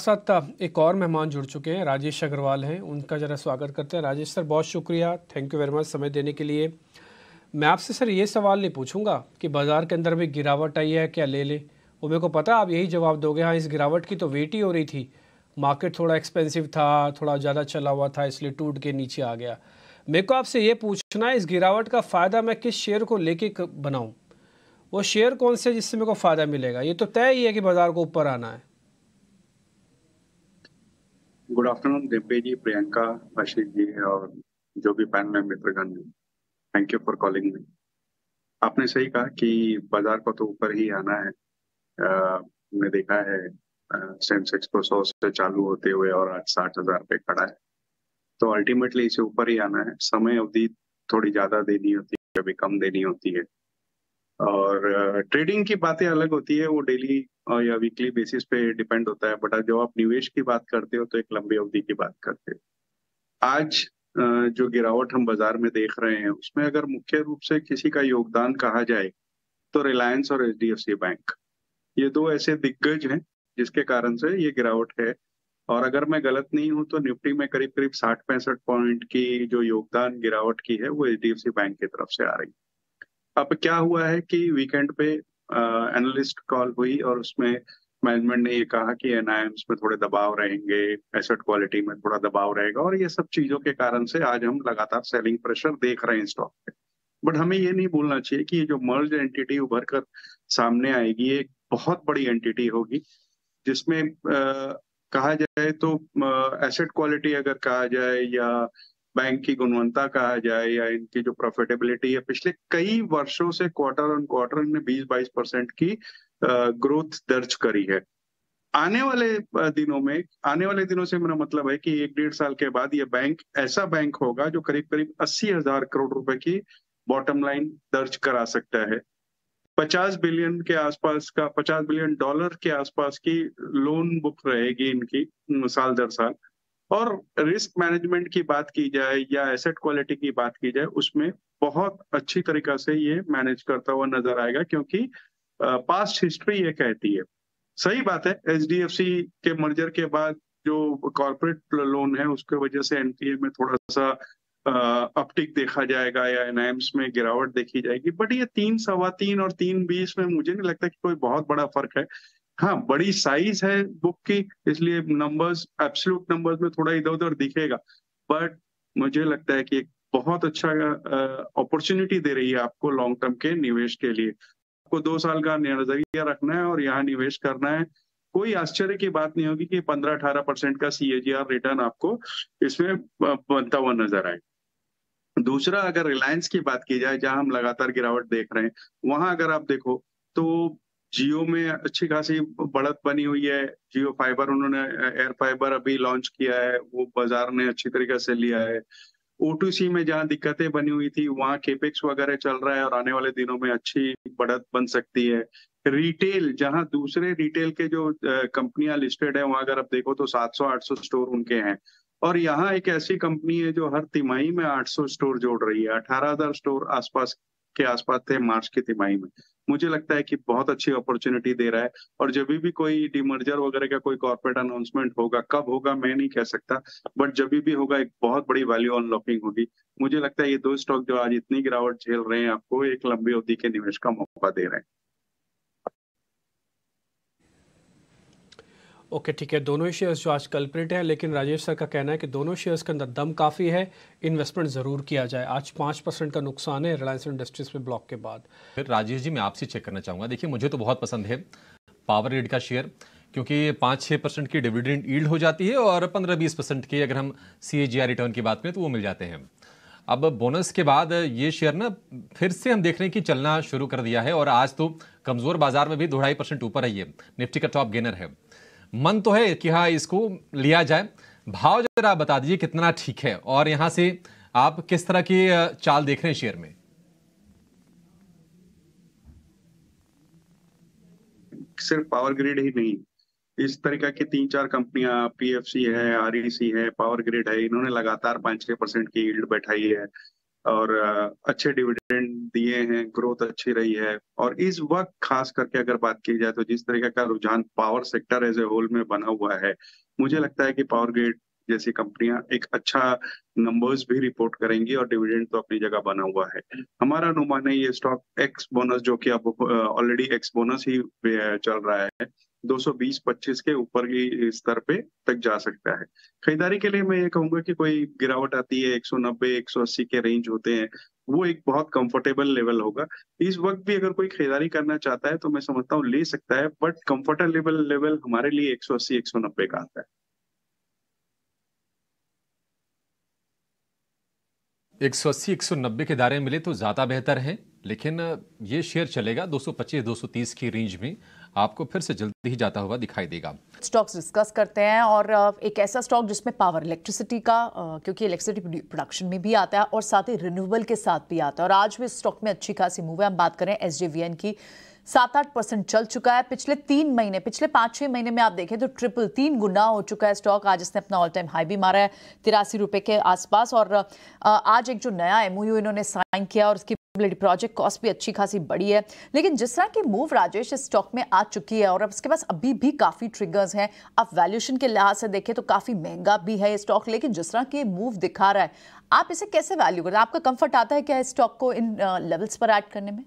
साथ एक और मेहमान जुड़ चुके हैं, राजेश अग्रवाल हैं। उनका ज़रा स्वागत करते हैं। राजेश सर, बहुत शुक्रिया, थैंक यू वेरी मच समय देने के लिए। मैं आपसे सर ये सवाल नहीं पूछूंगा कि बाज़ार के अंदर में गिरावट आई है क्या ले लें, वो मेरे को पता है आप यही जवाब दोगे, हाँ इस गिरावट की तो वेट ही हो रही थी, मार्केट थोड़ा एक्सपेंसिव था, थोड़ा ज़्यादा चला हुआ था, इसलिए टूट के नीचे आ गया। मेरे को आपसे ये पूछना है, इस गिरावट का फ़ायदा मैं किस शेयर को लेके बनाऊँ? वो शेयर कौन से जिससे मेरे को फ़ायदा मिलेगा? ये तो तय ही है कि बाज़ार को ऊपर आना है। गुड आफ्टरनून दिव्य जी, प्रियंका, आशीष जी और जो भी पैनल में मित्रगण हैं। Thank you for calling me. आपने सही कहा कि बाजार को तो ऊपर ही आना है। हमने देखा है सेंसेक्स को 100 से चालू होते हुए और आज 60,000 पे खड़ा है, तो अल्टीमेटली इसे ऊपर ही आना है। समय अवधि थोड़ी ज्यादा देनी होती है, कभी कम देनी होती है, और ट्रेडिंग की बातें अलग होती है, वो डेली या वीकली बेसिस पे डिपेंड होता है। बट जब आप निवेश की बात करते हो तो एक लंबी अवधि की बात करते हो। आज जो गिरावट हम बाजार में देख रहे हैं उसमें अगर मुख्य रूप से किसी का योगदान कहा जाए तो रिलायंस और एचडीएफसी बैंक, ये दो ऐसे दिग्गज हैं जिसके कारण से ये गिरावट है। और अगर मैं गलत नहीं हूं तो निफ्टी में करीब करीब 60-65 पॉइंट की जो योगदान गिरावट की है वो एचडीएफसी बैंक की तरफ से आ रही है। अब क्या हुआ है कि वीकेंड पे एनालिस्ट कॉल हुई और उसमें मैनेजमेंट ने ये कहा कि एनआईएम्स में थोड़े दबाव रहेंगे, एसेट क्वालिटी में थोड़ा दबाव रहेगा, और ये सब चीजों के कारण से आज हम लगातार सेलिंग प्रेशर देख रहे हैं स्टॉक पे। बट हमें ये नहीं भूलना चाहिए कि ये जो मर्ज एंटिटी उभर कर सामने आएगी, ये एक बहुत बड़ी एंटिटी होगी जिसमें कहा जाए तो एसेट क्वालिटी अगर कहा जाए या बैंक की गुणवत्ता कहा जाए या इनकी जो प्रॉफिटेबिलिटी है, पिछले कई वर्षों से क्वार्टर ऑन क्वार्टर ने 20-22% की ग्रोथ दर्ज करी है। आने वाले दिनों में, आने वाले दिनों से मेरा मतलब है कि 1-1.5 साल के बाद ये बैंक ऐसा बैंक होगा जो करीब करीब 80,000 करोड़ रुपए की बॉटम लाइन दर्ज करा सकता है। 50 बिलियन के आसपास का, $50 बिलियन के आसपास की लोन बुक रहेगी इनकी साल दर साल। और रिस्क मैनेजमेंट की बात की जाए या एसेट क्वालिटी की बात की जाए, उसमें बहुत अच्छी तरीका से ये मैनेज करता हुआ नजर आएगा, क्योंकि पास्ट हिस्ट्री ये कहती है। सही बात है, एचडीएफसी के मर्जर के बाद जो कॉर्पोरेट लोन है उसके वजह से एनपीए में थोड़ा सा अपटिक देखा जाएगा या एनआईएम्स में गिरावट देखी जाएगी। बट ये 3, 3.25 और 3.20 में मुझे नहीं लगता कि कोई बहुत बड़ा फर्क है। हाँ, बड़ी साइज है बुक की, इसलिए नंबर्स, एब्सोल्यूट नंबर्स में थोड़ा इधर उधर दिखेगा। बट मुझे लगता है कि एक बहुत अच्छा अपॉर्चुनिटी दे रही है आपको लॉन्ग टर्म के निवेश के लिए। आपको 2 साल का नजरिया रखना है और यहाँ निवेश करना है। कोई आश्चर्य की बात नहीं होगी कि 15-18% का सीएजीआर रिटर्न आपको इसमें बनता हुआ नजर आए। दूसरा, अगर रिलायंस की बात की जाए जहां हम लगातार गिरावट देख रहे हैं, वहां अगर आप देखो तो जियो में अच्छी खासी बढ़त बनी हुई है। जियो फाइबर, उन्होंने एयर फाइबर अभी लॉन्च किया है, वो बाजार ने अच्छी तरीके से लिया है। ओटूसी में जहां दिक्कतें बनी हुई थी वहां केपेक्स वगैरह चल रहा है और आने वाले दिनों में अच्छी बढ़त बन सकती है। रिटेल, जहां दूसरे रिटेल के जो कंपनियां लिस्टेड है वहां अगर आप देखो तो 700-800 स्टोर उनके हैं। और यहाँ एक ऐसी कंपनी है जो हर तिमाही में 800 स्टोर जोड़ रही है। 18,000 स्टोर आसपास के आसपास थे मार्च की तिमाही में। मुझे लगता है कि बहुत अच्छी अपॉर्चुनिटी दे रहा है। और जब भी कोई डिमर्जर वगैरह का कोई कॉर्पोरेट अनाउंसमेंट होगा, कब होगा मैं नहीं कह सकता, बट जब भी होगा एक बहुत बड़ी वैल्यू अनलॉकिंग होगी। मुझे लगता है ये दो स्टॉक जो आज इतनी गिरावट झेल रहे हैं आपको एक लंबी अवधि के निवेश का मौका दे रहे हैं। ओके, ठीक है, दोनों ही शेयर्स जो आज कल्प्रिट हैं, लेकिन राजेश सर का कहना है कि दोनों शेयर्स के अंदर दम काफ़ी है, इन्वेस्टमेंट ज़रूर किया जाए। आज 5% का नुकसान है रिलायंस इंडस्ट्रीज पे ब्लॉक के बाद। फिर राजेश जी, मैं आपसे चेक करना चाहूँगा। देखिए, मुझे तो बहुत पसंद है पावर ग्रिड का शेयर, क्योंकि 5-6% की डिविडेंड यील्ड हो जाती है और 15-20% की अगर हम सीएजीआर रिटर्न की बात करें तो वो मिल जाते हैं। अब बोनस के बाद ये शेयर ना फिर से हम देख रहे हैं कि चलना शुरू कर दिया है और आज तो कमजोर बाजार में भी 2-2.5% ऊपर है। ये निफ्टी का टॉप गेनर है। मन तो है कि हाँ इसको लिया जाए। भाव जरा बता दीजिए कितना ठीक है और यहां से आप किस तरह की चाल देख रहे हैं शेयर में? सिर्फ पावर ग्रिड ही नहीं, इस तरीका की 3-4 कंपनियां, पीएफसी है, आरईसी है, पावर ग्रिड है, इन्होंने लगातार 5-6% की यील्ड बैठाई है। और अच्छे डिविडेंड दिए हैं, ग्रोथ अच्छी रही है। और इस वक्त खास करके अगर बात की जाए तो जिस तरीके का रुझान power sector as a whole में बना हुआ है, मुझे लगता है कि पावर ग्रिड जैसी कंपनियां एक अच्छा नंबर्स भी रिपोर्ट करेंगी और डिविडेंड तो अपनी जगह बना हुआ है। हमारा अनुमान है ये स्टॉक एक्स बोनस, जो कि अब ऑलरेडी एक्स बोनस ही चल रहा है, 220-25 के ऊपर की स्तर पे तक जा सकता है। खरीदारी के लिए मैं ये कहूंगा कि कोई गिरावट आती है 190-180 के रेंज होते हैं, वो एक बहुत कंफर्टेबल लेवल होगा। इस वक्त भी अगर कोई खरीदारी करना चाहता है तो मैं समझता हूँ ले सकता है, बट कंफर्टेबल लेवल हमारे लिए 180-190 का आता है। 180-190 के दायरे में मिले तो ज़्यादा बेहतर है, लेकिन ये शेयर चलेगा 225-230 की रेंज में, आपको फिर से जल्दी ही जाता हुआ दिखाई देगा। स्टॉक्स डिस्कस करते हैं और एक ऐसा स्टॉक जिसमें पावर इलेक्ट्रिसिटी का, क्योंकि इलेक्ट्रिसिटी प्रोडक्शन में भी आता है और साथ ही रिन्यूएबल के साथ भी आता है, और आज भी स्टॉक में अच्छी खासी मूव है। हम बात करें SJVN की, 7-8% चल चुका है पिछले 3 महीने, पिछले 5-6 महीने में आप देखें तो 3 गुना हो चुका है स्टॉक। आज इसने अपना ऑल टाइम हाई भी मारा है 83 रुपए के आसपास। और आज एक जो नया MOU इन्होंने साइन किया और उसकी प्रोजेक्ट कॉस्ट भी अच्छी खासी बड़ी है। लेकिन जिस तरह की मूव राजेश इस स्टॉक में आ चुकी है और अब इसके पास अभी भी काफी ट्रिगर्स हैं, आप वैल्यूएशन के लिहाज से देखें तो काफी महंगा भी है ये स्टॉक, लेकिन जिस तरह की मूव दिखा रहा है, आप इसे कैसे वैल्यू करते हैं? आपका कंफर्ट आता है क्या इस स्टॉक को इन लेवल्स पर ऐड करने में?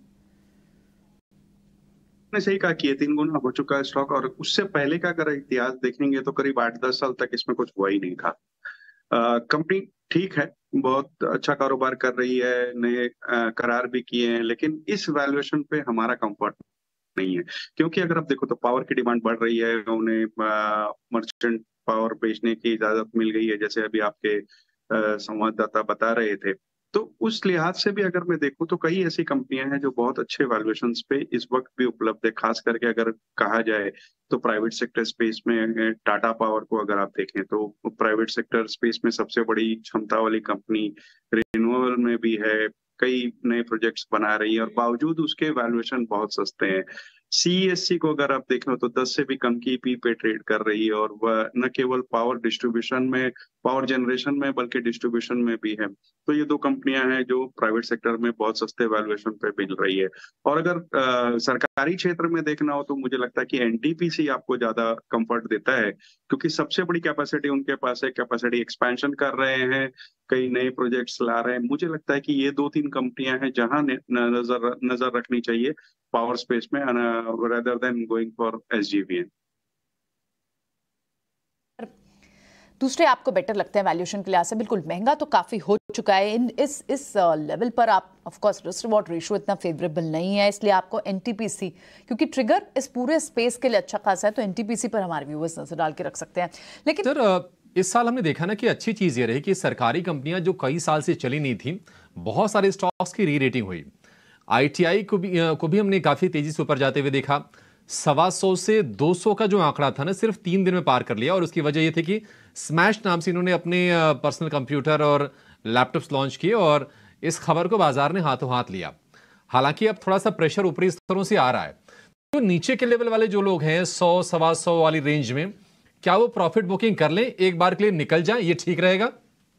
ने सही कहा कि ये 3 गुना हो चुका है स्टॉक, और उससे पहले का अगर इतिहास देखेंगे तो करीब 8-10 साल तक इसमें कुछ हुआ ही नहीं था। कंपनी ठीक है, बहुत अच्छा कारोबार कर रही है, नए करार भी किए हैं, लेकिन इस वैल्यूएशन पे हमारा कंफर्ट नहीं है। क्योंकि अगर आप देखो तो पावर की डिमांड बढ़ रही है, उन्हें मर्चेंट पावर बेचने की इजाजत मिल गई है, जैसे अभी आपके संवाददाता बता रहे थे। तो उस लिहाज से भी अगर मैं देखूं तो कई ऐसी कंपनियां हैं जो बहुत अच्छे वैल्यूएशंस पे इस वक्त भी उपलब्ध है। खास करके अगर कहा जाए तो प्राइवेट सेक्टर स्पेस में टाटा पावर को अगर आप देखें तो प्राइवेट सेक्टर स्पेस में सबसे बड़ी क्षमता वाली कंपनी, रिन्यूएबल में भी है, कई नए प्रोजेक्ट्स बना रही है और बावजूद उसके वैल्यूएशन बहुत सस्ते हैं। CESC को अगर आप देखें तो 10 से भी कम की पी पे ट्रेड कर रही है, और वह न केवल पावर डिस्ट्रीब्यूशन में, पावर जनरेशन में, बल्कि डिस्ट्रीब्यूशन में भी है। तो ये 2 कंपनियां हैं जो प्राइवेट सेक्टर में बहुत सस्ते वैल्यूएशन पे मिल रही है। और अगर सरकारी क्षेत्र में देखना हो तो मुझे लगता है कि NTPC आपको ज्यादा कंफर्ट देता है, क्योंकि सबसे बड़ी कैपेसिटी उनके पास है, कैपेसिटी एक्सपेंशन कर रहे हैं, कई नए प्रोजेक्ट्स ला रहे हैं। मुझे लगता है कि ये 2-3 कंपनियां हैं जहां नजर रखनी चाहिए पावर स्पेस में, rather than going for SJVN। दूसरे आपको बेटर लगते हैं वैल्यूएशन के लिहाज से? बिल्कुल, महंगा तो काफी हो चुका है इस लेवल पर। आप of course risk reward ratio इतना फेवरेबल नहीं है, इसलिए आपको NTPC, क्योंकि ट्रिगर इस पूरे स्पेस के लिए अच्छा खासा है, तो NTPC पर हमारे व्यूअर्स नजर डाल के रख सकते हैं। लेकिन सर, इस साल हमने देखा ना कि अच्छी चीज ये रही कि सरकारी कंपनियां जो कई साल से चली नहीं थी, बहुत सारे स्टॉक्स की री रेटिंग हुई। ITI को भी हमने काफी तेजी से ऊपर जाते हुए देखा। 125 से 200 का जो आंकड़ा था ना, सिर्फ 3 दिन में पार कर लिया। और उसकी वजह यह थी कि स्मैश नाम से इन्होंने अपने पर्सनल कंप्यूटर और लैपटॉप्स लॉन्च किए और इस खबर को बाजार ने हाथों हाथ लिया। हालांकि अब थोड़ा सा प्रेशर ऊपरी स्तरों से आ रहा है, तो नीचे के लेवल वाले जो लोग हैं 100-125 वाली रेंज में, क्या वो प्रॉफिट बुकिंग कर लें, एक बार के लिए निकल जाए, ये ठीक रहेगा?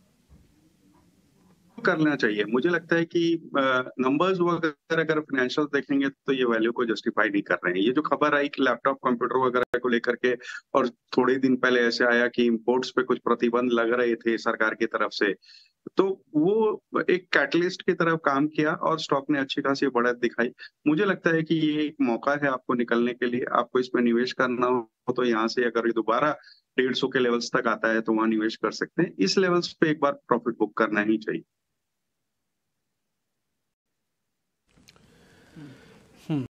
करना चाहिए। मुझे लगता है कि नंबर्स वगैरह अगर फाइनेंशियल देखेंगे तो ये वैल्यू को जस्टिफाई नहीं कर रहे हैं। ये जो खबर आई कि लैपटॉप कंप्यूटर वगैरह को लेकर के, और थोड़े दिन पहले ऐसे आया कि इंपोर्ट्स पे कुछ प्रतिबंध लग रहे थे सरकार की तरफ से, तो वो एक कैटलिस्ट की तरफ काम किया और स्टॉक ने अच्छी खासी बढ़त दिखाई। मुझे लगता है कि ये एक मौका है आपको निकलने के लिए। आपको इसमें निवेश करना हो तो यहाँ से अगर ये दोबारा 150 के लेवल्स तक आता है तो वहां निवेश कर सकते हैं। इस लेवल्स पे एक बार प्रॉफिट बुक करना ही चाहिए।